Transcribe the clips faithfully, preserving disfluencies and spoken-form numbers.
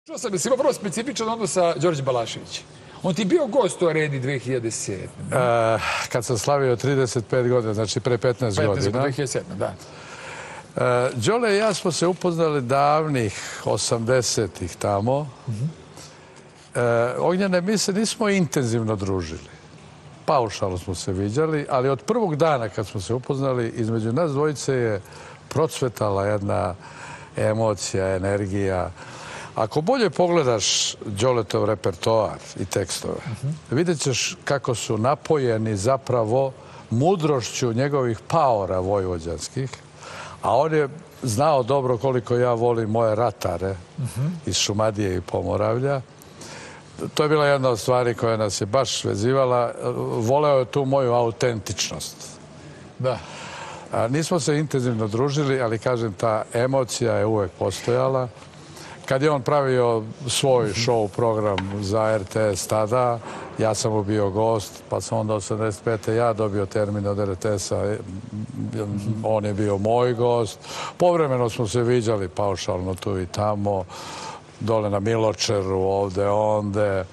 Čuo sam da si imao vrlo specifičan odnos sa Đorđem Balaševićem. On ti bio gost u Areni dve hiljade sedme. Uh, kad sam slavio trideset pet godina, znači pre petnaest godina. dve hiljade sedme, da. Uh, Đole i ja smo se upoznali davnih osamdesetih tamo. Uh-huh. uh, Ognjene, mi se nismo intenzivno družili. Paušalno smo se viđali, ali od prvog dana kad smo se upoznali, između nas dvojice je procvetala jedna emocija, energija. Ako bolje pogledaš Đoletov repertoar i tekstove, uh-huh. vidjet ćeš kako su napojeni zapravo mudrošću njegovih paora vojvođanskih, a on je znao dobro koliko ja volim moje ratare uh-huh. iz Šumadije i Pomoravlja. To je bila jedna od stvari koja nas je baš vezivala. Voleo je tu moju autentičnost. Da. A, nismo se intenzivno družili, ali kažem, ta emocija je uvek postojala. Kad je on pravio svoj show program za R T S tada, ja sam mu bio gost, pa sam onda osamdeset pete ja dobio termin od R T S-a, on je bio moj gost. Povremeno smo se viđali paušalno tu i tamo, dole na Miločeru, ovde, onde.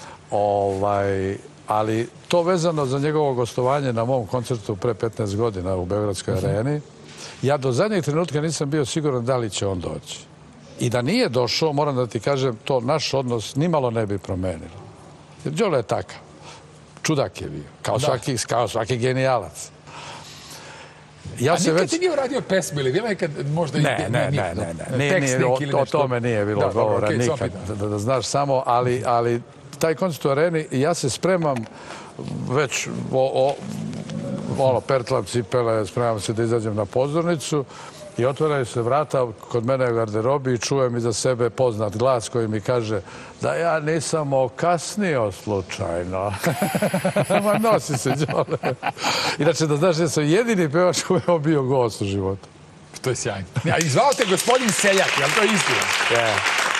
Ovaj, ali to vezano za njegovo gostovanje na mom koncertu pre petnaest godina u Beogradskoj areni, ja do zadnjeg trenutka nisam bio siguran da li će on doći. I da nije došao, moram da ti kažem, to naš odnos nimalo ne bi promenilo. Jer Đole je takav. Čudak je bio. Kao, svaki, kao svaki genijalac. Ja A se nikad već... ti nije uradio pesmu ili bilo je kad možda... Ne, ne, ne, ne, ne. Nije, o, o tome nije bilo govora nikad. Da, da znaš samo, ali, ali taj koncert u areni, ja se spremam već o, o, ono, pertlam cipele, spremam se da izađem na pozornicu i otvaraju se vrata kod mene u garderobi i čujem iza sebe poznat glas koji mi kaže da ja nisam okasnio slučajno. Ma nosi se Đole. Inače, da znaš, ja sam jedini pevač koji je bio gost u životu. To je sjajno. Ja, i zvao te gospodin Seljak, je li to istina? Ja.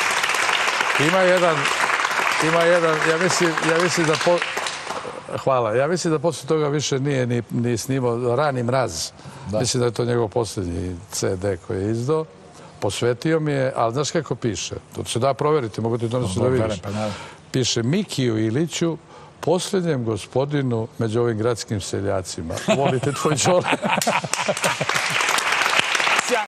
Ima jedan, ima jedan, ja mislim, ja mislim da... Po... Hvala. Ja mislim da posle toga više nije ni, ni snimao Rani mraz. Da. Mislim da je to njegov posljednji C D koji je izdao. Posvetio mi je, ali znaš kako piše? To se da proveriti, mogu ti to nešto da vidiš. Piše Mikiju Iliću, posljednjem gospodinu među ovim gradskim seljacima. Volite tvoj Đole.